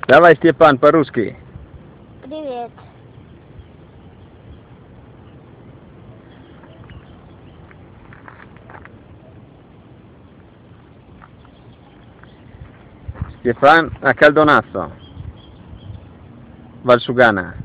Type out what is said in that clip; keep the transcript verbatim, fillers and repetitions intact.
Давай, Степан, по-русски. Привет. Stefan a Caldonazzo, Valsugana.